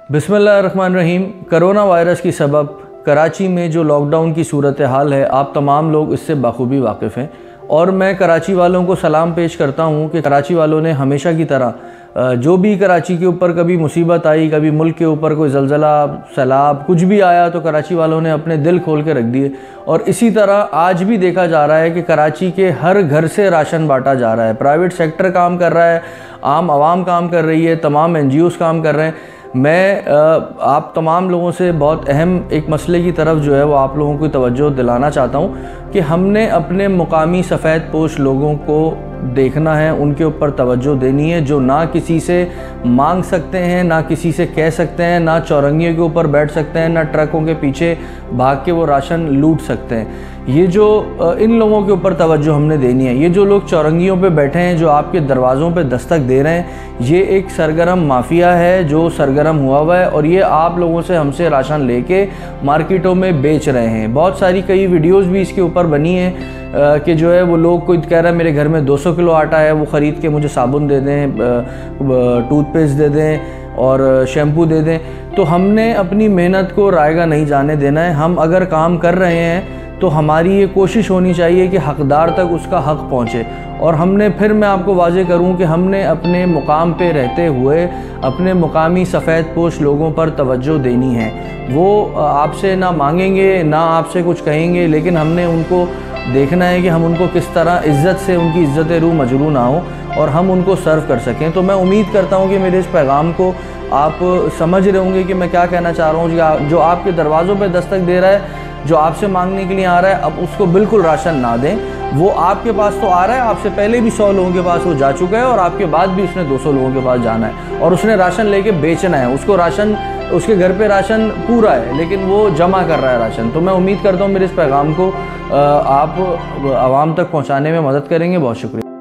बिस्मिल्लाहिर्रहमानिर्रहीम। Corona virus की सबब कराची में जो लॉकडाउन की सूरत हाल है, आप तमाम लोग इससे बखूबी वाकिफ़ हैं और मैं कराची वालों को सलाम पेश करता हूँ कि कराची वालों ने हमेशा की तरह जो भी कराची के ऊपर कभी मुसीबत आई, कभी मुल्क के ऊपर कोई ज़लज़ला, सैलाब कुछ भी आया तो कराची वालों ने अपने दिल खोल के रख दिए। और इसी तरह आज भी देखा जा रहा है कि कराची के हर घर से राशन बांटा जा रहा है। प्राइवेट सेक्टर काम कर रहा है, आम आवाम काम कर रही है, तमाम NGOs काम कर रहे हैं। मैं आप तमाम लोगों से बहुत अहम एक मसले की तरफ जो है वो आप लोगों को तवज्जो दिलाना चाहता हूँ कि हमने अपने मुकामी सफ़ेद पोश लोगों को देखना है, उनके ऊपर तवज्जो देनी है, जो ना किसी से मांग सकते हैं, ना किसी से कह सकते हैं, ना चौरंगियों के ऊपर बैठ सकते हैं, ना ट्रकों के पीछे भाग के वो राशन लूट सकते हैं। ये जो इन लोगों के ऊपर तवज्जो हमने देनी है। ये जो लोग चौरंगियों पे बैठे हैं, जो आपके दरवाज़ों पे दस्तक दे रहे हैं, ये एक सरगर्म माफिया है जो सरगर्म हुआ है और ये आप लोगों से हमसे राशन लेके मार्केटों में बेच रहे हैं। बहुत सारी कई वीडियोस भी इसके ऊपर बनी हैं कि जो है वो लोग कोई कह रहा है मेरे घर में 200 किलो आटा है, वो ख़रीद के मुझे साबुन दे दें, टूथपेस्ट दे दें और शैम्पू दे दें। तो हमने अपनी मेहनत को रायगा नहीं जाने देना है। हम अगर काम कर रहे हैं तो हमारी ये कोशिश होनी चाहिए कि हक़दार तक उसका हक़ पहुँचे। और हमने फिर मैं आपको वाज़े करूं कि हमने अपने मुकाम पे रहते हुए अपने मुकामी सफ़ेद पोश लोगों पर तवज्जो देनी है। वो आपसे ना मांगेंगे, ना आपसे कुछ कहेंगे, लेकिन हमने उनको देखना है कि हम उनको किस तरह इज़्ज़त से, उनकी इज़्ज़त रूह मजरूह ना हो और हम उनको सर्व कर सकें। तो मैं उम्मीद करता हूँ कि मेरे इस पैगाम को आप समझ रहे होंगे कि मैं क्या कहना चाह रहा हूँ। जो आपके दरवाज़ों पर दस्तक दे रहा है, जो आपसे मांगने के लिए आ रहा है, अब उसको बिल्कुल राशन ना दें। वो आपके पास तो आ रहा है, आपसे पहले भी 100 लोगों के पास वो जा चुका है और आपके बाद भी उसने 200 लोगों के पास जाना है और उसने राशन लेके बेचना है। उसको राशन, उसके घर पे राशन पूरा है लेकिन वो जमा कर रहा है राशन। तो मैं उम्मीद करता हूँ मेरे इस पैगाम को आप आवाम तक पहुँचाने में मदद करेंगे। बहुत शुक्रिया।